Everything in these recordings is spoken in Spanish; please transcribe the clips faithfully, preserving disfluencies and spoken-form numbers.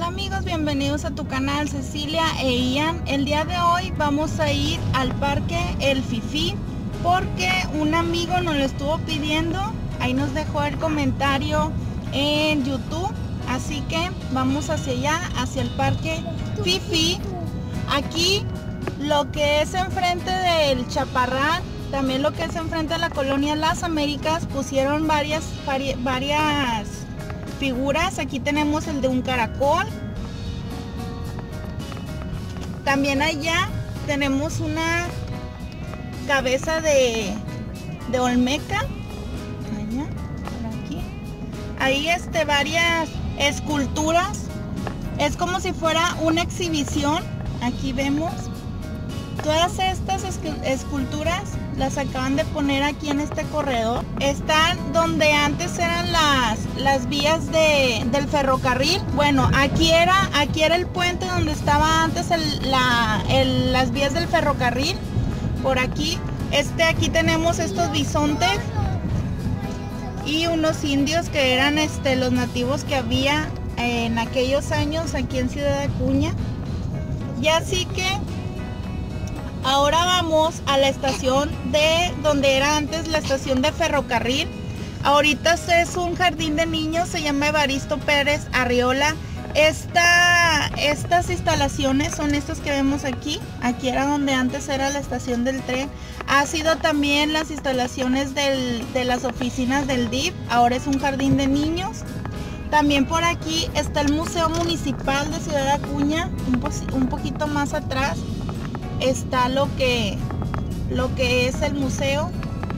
amigos, bienvenidos a tu canal Cecilia e Ian. El día de hoy vamos a ir al parque El Fifí porque un amigo nos lo estuvo pidiendo. Ahí nos dejó el comentario en YouTube, así que vamos hacia allá, hacia el parque Fifí. Aquí lo que es enfrente del Chaparral, también lo que es enfrente de la colonia Las Américas, pusieron varias, vari, varias figuras. Aquí tenemos el de un caracol. También allá tenemos una cabeza de, de olmeca. Allá, por aquí. Ahí este, varias esculturas. Es como si fuera una exhibición. Aquí vemos. Todas estas esculturas las acaban de poner aquí en este corredor. Están donde antes eran las, las vías de, del ferrocarril. Bueno, aquí era, aquí era el puente donde estaba antes el, la, el, las vías del ferrocarril. Por aquí, este, aquí tenemos estos bisontes y unos indios que eran este, los nativos que había en aquellos años aquí en Ciudad Acuña. Y así que ahora vamos a la estación de donde era antes la estación de ferrocarril. Ahorita es un jardín de niños, se llama Evaristo Pérez Arriola. Esta, estas instalaciones son estas que vemos aquí. Aquí era donde antes era la estación del tren. Ha sido también las instalaciones del, de las oficinas del D I F. Ahora es un jardín de niños. También por aquí está el Museo Municipal de Ciudad Acuña. Un, un poquito más atrás está lo que, lo que es el museo.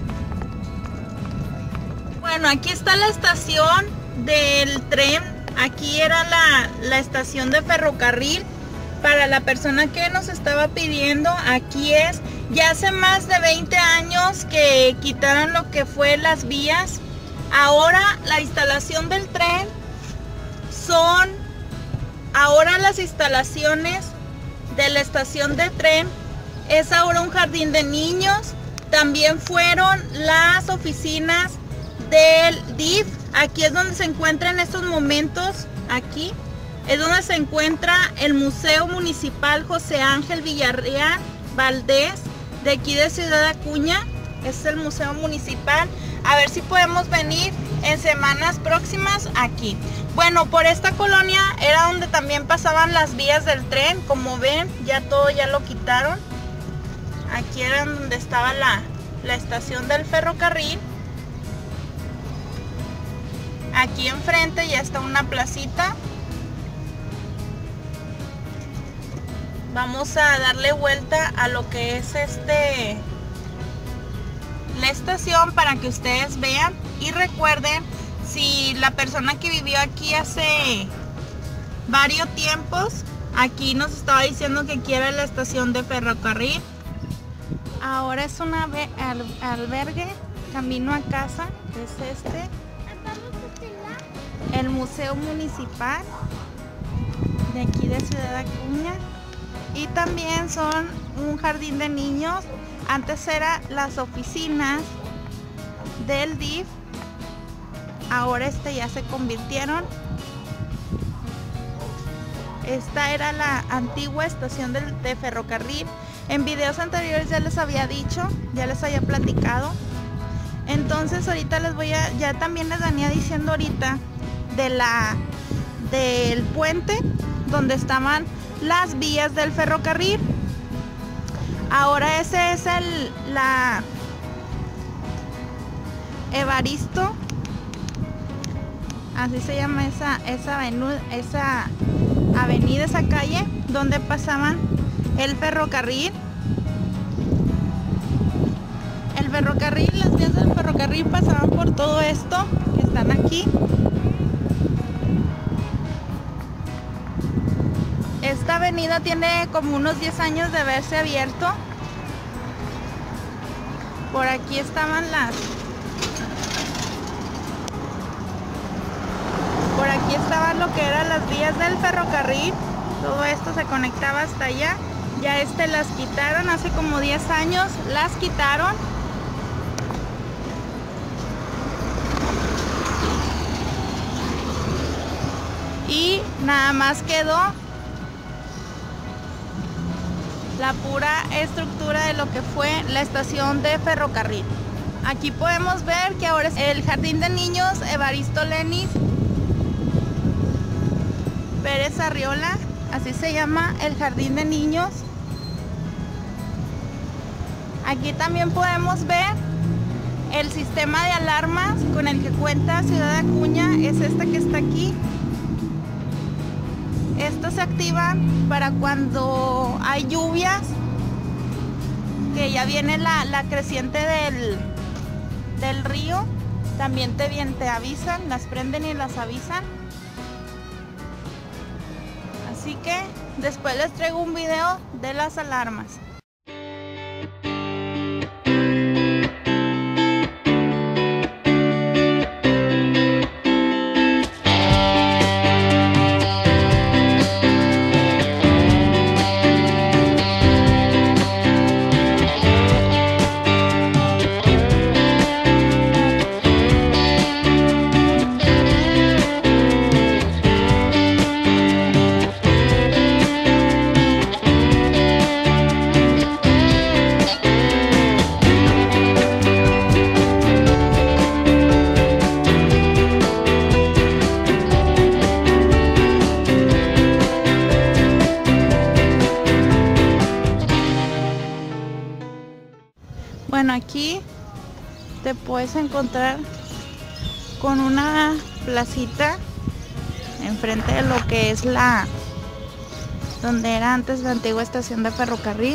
Bueno, aquí está la estación del tren. Aquí era la, la estación de ferrocarril. Para la persona que nos estaba pidiendo, aquí es. Ya hace más de veinte años que quitaron lo que fue las vías. Ahora la instalación del tren son, ahora las instalaciones de la estación de tren es ahora un jardín de niños. También fueron las oficinas del D I F. Aquí es donde se encuentra en estos momentos, aquí es donde se encuentra el Museo Municipal José Ángel Villarreal Valdés, de aquí de Ciudad Acuña. Es el Museo Municipal. A ver si podemos venir en semanas próximas aquí. Bueno, por esta colonia era donde también pasaban las vías del tren. Como ven, ya todo ya lo quitaron. Aquí era donde estaba la, la estación del ferrocarril. Aquí enfrente ya está una placita. Vamos a darle vuelta a lo que es este la estación para que ustedes vean. Y recuerden, si la persona que vivió aquí hace varios tiempos, aquí nos estaba diciendo que quiere la estación de ferrocarril. Ahora es un albergue, camino a casa, es este. El Museo Municipal de aquí de Ciudad Acuña. Y también son un jardín de niños. Antes eran las oficinas del D I F. Ahora este ya se convirtieron. Esta era la antigua estación de, de ferrocarril. En videos anteriores ya les había dicho, ya les había platicado. Entonces ahorita les voy a, ya también les venía diciendo ahorita de la del puente donde estaban las vías del ferrocarril. Ahora ese es el la Evaristo, así se llama esa esa avenida, esa avenida, esa calle donde pasaban el ferrocarril. El ferrocarril, las vías del ferrocarril pasaban por todo esto que están aquí. Esta avenida tiene como unos diez años de haberse abierto. Por aquí estaban las... Por aquí estaban lo que eran las vías del ferrocarril. Todo esto se conectaba hasta allá. Ya este las quitaron, hace como diez años las quitaron. y nada más quedó la pura estructura de lo que fue la estación de ferrocarril. Aquí podemos ver que ahora es el Jardín de Niños Evaristo Lenis Pérez Arriola, así se llama el Jardín de Niños. Aquí también podemos ver el sistema de alarmas con el que cuenta Ciudad Acuña, es esta que está aquí. Estas se activan para cuando hay lluvias, que ya viene la, la creciente del, del río. También te, bien, te avisan, las prenden y las avisan. Así que después les traigo un video de las alarmas. Bueno, aquí te puedes encontrar con una placita enfrente de lo que es la donde era antes la antigua estación de ferrocarril,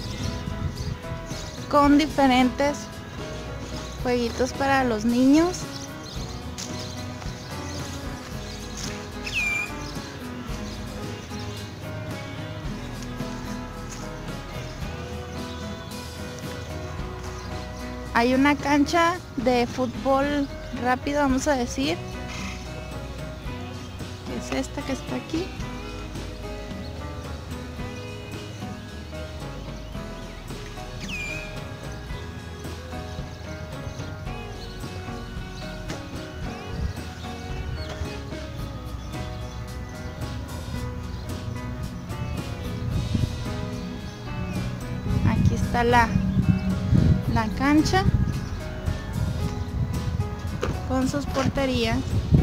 con diferentes jueguitos para los niños. Hay una cancha de fútbol rápido, vamos a decir, que es esta que está aquí. Aquí está la la cancha con sus porterías,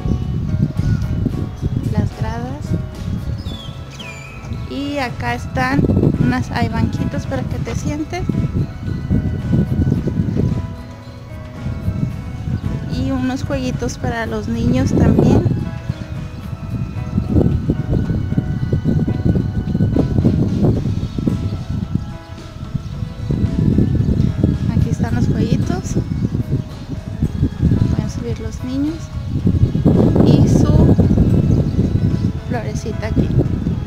las gradas, y acá están unas, hay banquitos para que te sientes y unos jueguitos para los niños también. Los niños y su florecita aquí.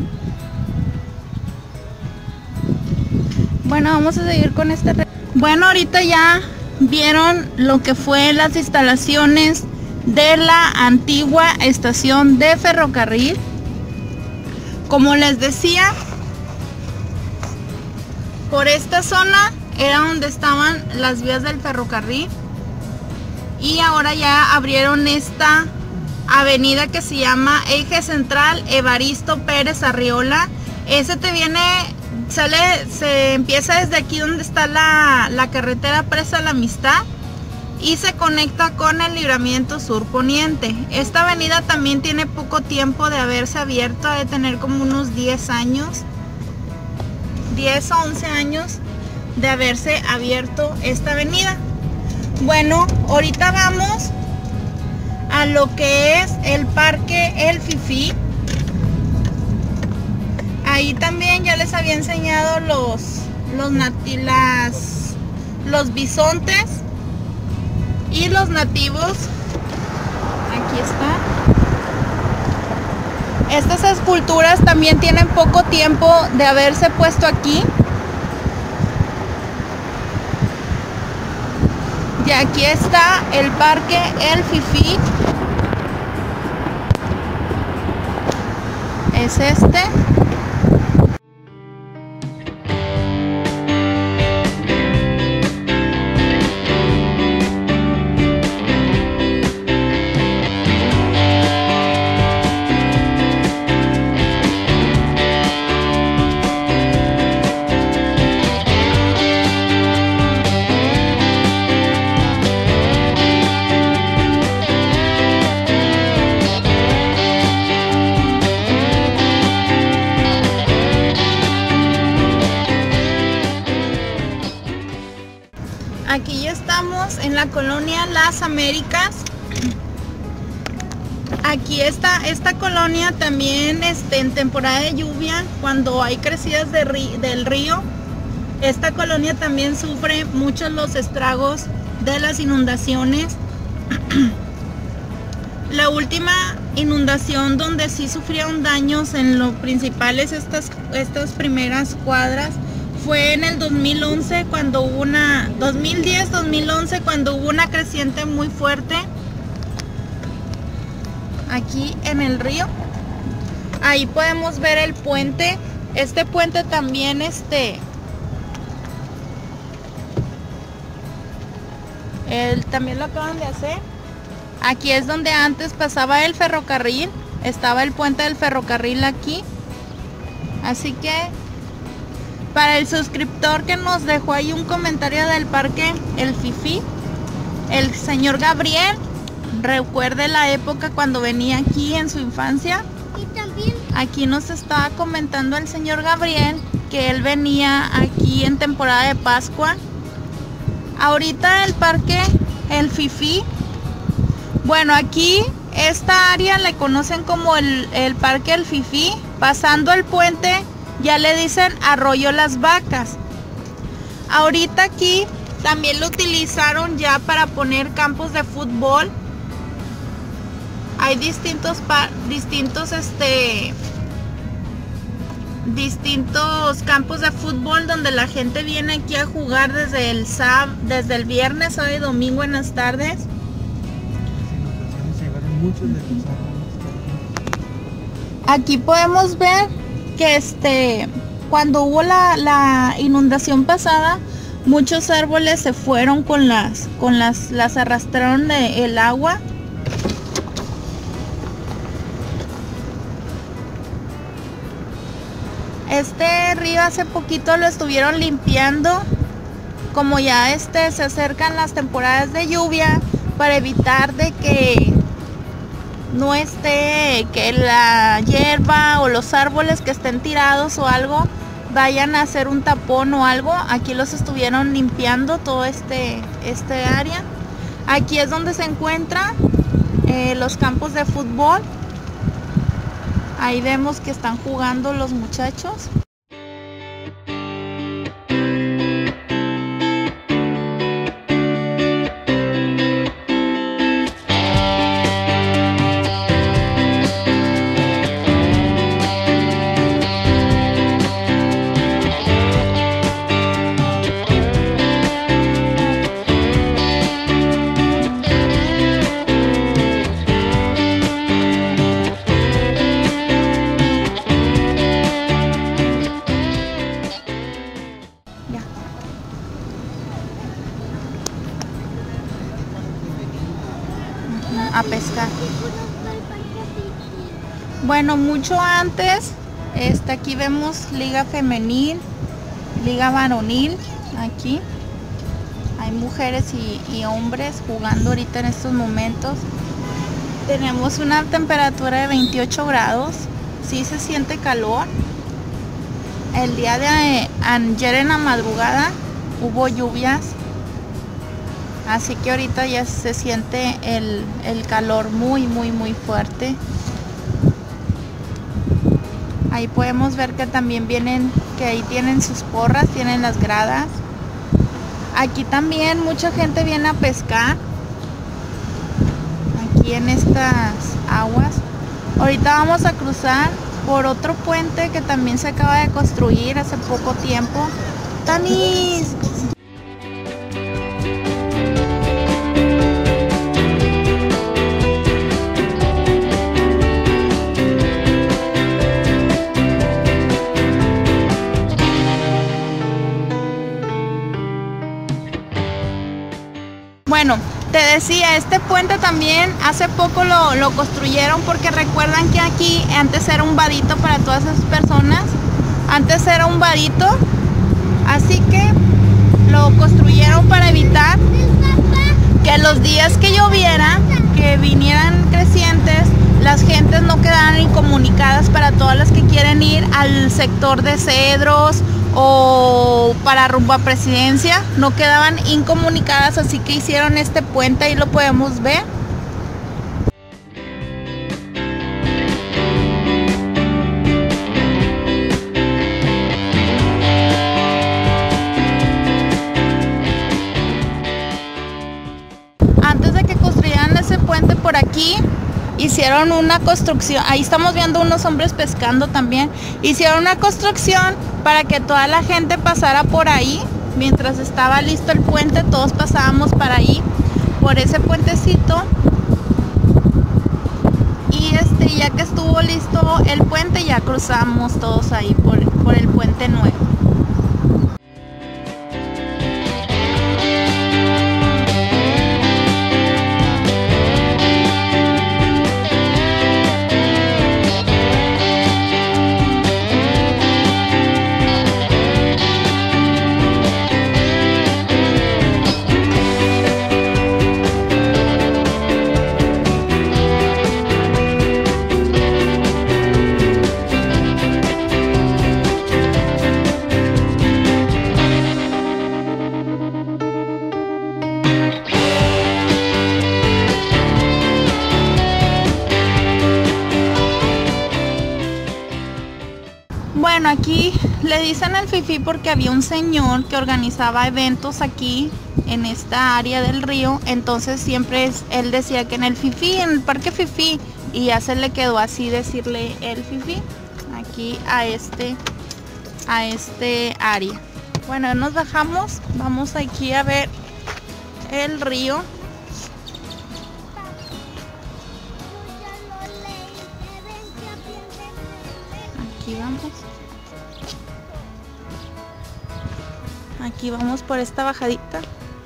Bueno, vamos a seguir con este. Bueno, ahorita ya vieron lo que fue las instalaciones de la antigua estación de ferrocarril. Como les decía, por esta zona era donde estaban las vías del ferrocarril. Y ahora ya abrieron esta avenida que se llama Eje Central Evaristo Pérez Arriola. Ese te viene, sale, se empieza desde aquí donde está la, la carretera Presa La Amistad y se conecta con el Libramiento Sur Poniente. Esta avenida también tiene poco tiempo de haberse abierto, ha de tener como unos diez años, diez o once años de haberse abierto esta avenida. Bueno, ahorita vamos a lo que es el Parque El Fifí. Ahí también ya les había enseñado los los, nati, las, los bisontes y los nativos. Aquí está. Estas esculturas también tienen poco tiempo de haberse puesto aquí. Y aquí está el Parque El Fifí. Es este. en la colonia Las Américas. Aquí está esta colonia también este, en temporada de lluvia, cuando hay crecidas de ri del río. Esta colonia también sufre muchos los estragos de las inundaciones. La última inundación donde sí sufrieron daños en lo principales estas, estas primeras cuadras fue en el dos mil once, cuando hubo una dos mil diez dos mil once cuando hubo una creciente muy fuerte aquí en el río. Ahí podemos ver el puente. Este puente también este el, también lo acaban de hacer. Aquí es donde antes pasaba el ferrocarril, estaba el puente del ferrocarril aquí. Así que para el suscriptor que nos dejó ahí un comentario del parque El Fifi, el señor Gabriel, recuerde la época cuando venía aquí en su infancia. Y también aquí nos estaba comentando el señor Gabriel que él venía aquí en temporada de Pascua. Ahorita el parque El Fifi, bueno, aquí esta área le conocen como el, el parque El Fifi. Pasando el puente ya le dicen Arroyo Las Vacas. Ahorita aquí también lo utilizaron ya para poner campos de fútbol. Hay distintos distintos este distintos campos de fútbol donde la gente viene aquí a jugar desde el sábado, desde el viernes, sábado y domingo en las tardes. Aquí podemos ver que este cuando hubo la, la inundación pasada, muchos árboles se fueron con las con las las arrastraron de el agua. Este río hace poquito lo estuvieron limpiando, como ya este se acercan las temporadas de lluvia, para evitar de que no esté, que la hierba o los árboles que estén tirados o algo vayan a hacer un tapón o algo. Aquí los estuvieron limpiando todo este, este área. Aquí es donde se encuentran eh, los campos de fútbol. Ahí vemos que están jugando los muchachos. A pescar. Bueno, mucho antes, este, aquí vemos liga femenil, liga varonil. Aquí hay mujeres y, y hombres jugando ahorita en estos momentos. Tenemos una temperatura de veintiocho grados. Sí se siente calor. El día de ayer en la madrugada hubo lluvias, así que ahorita ya se siente el, el calor muy muy muy fuerte. Ahí podemos ver que también vienen, que ahí tienen sus porras, tienen las gradas. Aquí también mucha gente viene a pescar, aquí en estas aguas. Ahorita vamos a cruzar por otro puente que también se acaba de construir hace poco tiempo. ¡Tanis! Bueno, te decía, este puente también hace poco lo, lo construyeron, porque recuerdan que aquí antes era un vadito para todas esas personas. Antes era un vadito, así que lo construyeron para evitar que los días que lloviera, que vinieran crecientes, las gentes no quedaran incomunicadas para todas las que quieren ir al sector de Cedros o para rumbo a Presidencia, no quedaban incomunicadas, así que hicieron este puente, ahí lo podemos ver. Antes de que construyeran ese puente por aquí, hicieron una construcción, ahí estamos viendo unos hombres pescando también, hicieron una construcción para que toda la gente pasara por ahí, mientras estaba listo el puente, todos pasábamos para ahí, por ese puentecito, y este, ya que estuvo listo el puente, ya cruzamos todos ahí por, por el puente nuevo. Bueno, aquí le dicen el fifí porque había un señor que organizaba eventos aquí en esta área del río, entonces siempre es, él decía que en el fifí, en el parque fifí, y ya se le quedó así decirle el fifí aquí a este a este área. Bueno, nos bajamos, vamos aquí a ver el río. Aquí vamos. Aquí vamos por esta bajadita.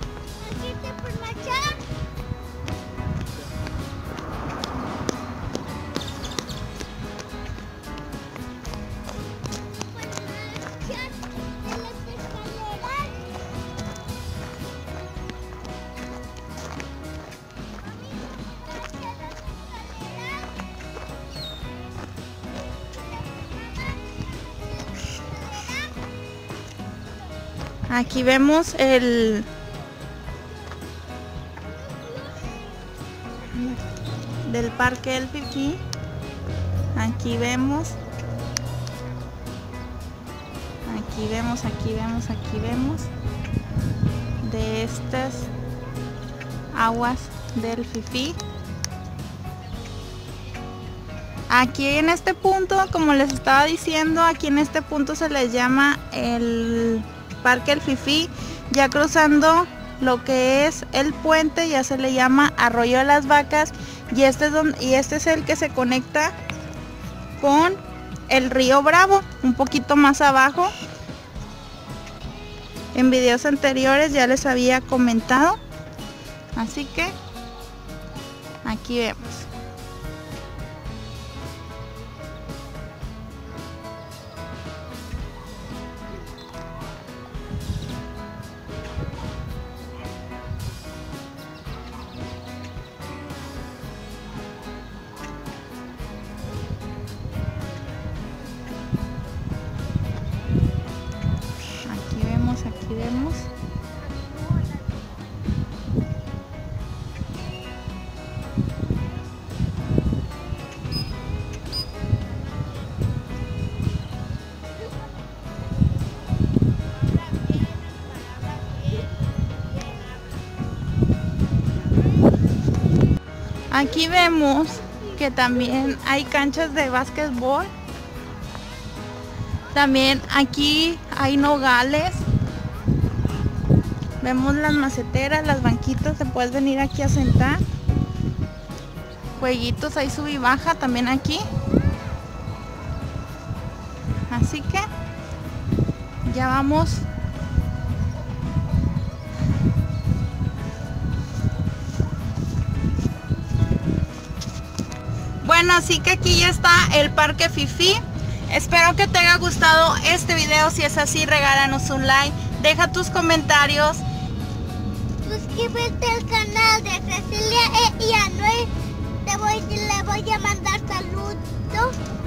Aquí vemos el del parque del fifí. Aquí vemos. Aquí vemos, aquí vemos, aquí vemos. De estas aguas del fifí. Aquí en este punto, como les estaba diciendo, aquí en este punto se les llama el Parque El Fifí. Ya cruzando lo que es el puente ya se le llama Arroyo de las Vacas, y este es donde, y este es el que se conecta con el río Bravo, un poquito más abajo. En videos anteriores ya les había comentado, así que aquí vemos. Aquí vemos. Aquí vemos que también hay canchas de básquetbol. También aquí hay nogales. Vemos las maceteras, las banquitas, te puedes venir aquí a sentar. Jueguitos, ahí sube y baja también aquí. Así que ya vamos. Bueno, así que aquí ya está el Parque Fifí. Espero que te haya gustado este video. Si es así, regálanos un like, deja tus comentarios. Suscríbete al canal de Cecilia e Anuel. Te voy, le voy a mandar saludos.